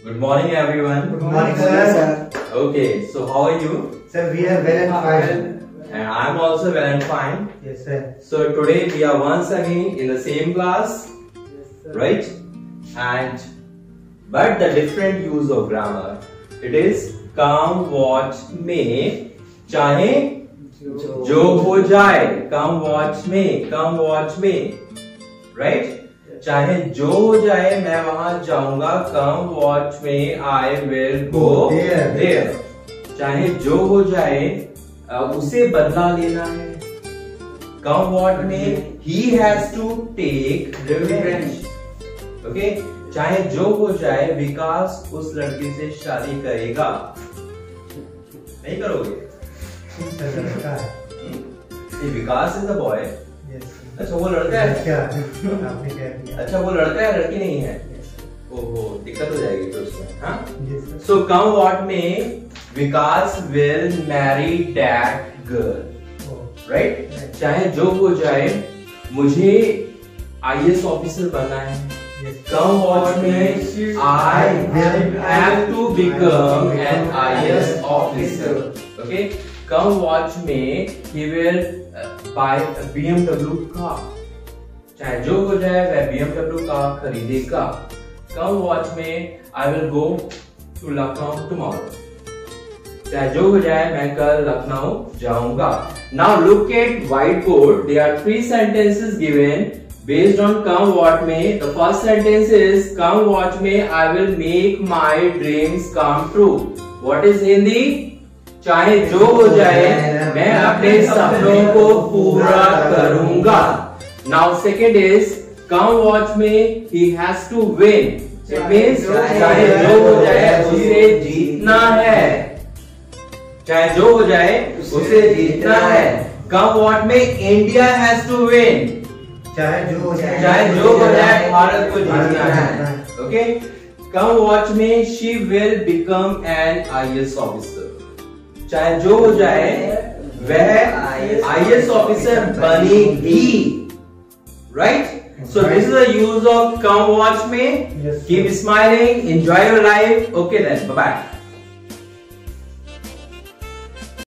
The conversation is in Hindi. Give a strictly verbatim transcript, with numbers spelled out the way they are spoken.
Good morning, everyone. Good morning, sir. Okay, so how are you? Sir, we are well and fine. And I'm also well and fine. Yes, sir. So today we are once again in the same class, Yes, sir. right? And but the different use of grammar. It is come, watch, may, चाहे जो हो जाए. Come, watch, may. Come, watch, may. Right? चाहे जो हो जाए मैं वहां जाऊंगा. कम what may I will go there. चाहे जो हो जाए उसे बदला लेना है. Come what may he has to take revenge. Okay. चाहे जो हो जाए विकास उस लड़की से शादी करेगा. नहीं करोगे? Vikas is a boy. अच्छा वो लड़का है. क्या आपने क्या किया? अच्छा वो लड़का है, लड़की नहीं है. ओहो, दिक्कत हो जाएगी तो उसमें. हाँ. सो come what may Vikas will marry that girl. Right. चाहे जो हो जाए मुझे आईएएस ऑफिसर बनना है. Come what may I will have to become an IAS officer. Okay. Come what may he will buy B M W car. चाहे जो हो जाए वह B M W कार खरीदेगा. Come what may I will go to Lucknow tomorrow. चाहे जो हो जाए मैं कल लखनऊ जाऊंगा. Now look at white board. There are three sentences given based on come what में. The first sentence is come what में I will make my dreams come true. What is Hindi? चाहे जो हो जाए मैं अपने सपनों को पूरा करूंगा. Now second is come watch में he has to win. It means चाहे जो हो जाए उसे जीतना है. चाहे जो हो जाए उसे जीतना है. Come what में India has to win. चाहे जो हो जाए चाहे जो हो जाए भारत को जीतना है. ओके. Come watch में she will become an I A S officer. चाहे जो हो जाए वह आईएएस ऑफिसर बनेगी. Right. So this is the use of come watch me. Keep smiling, enjoy your life. Okay then, bye bye.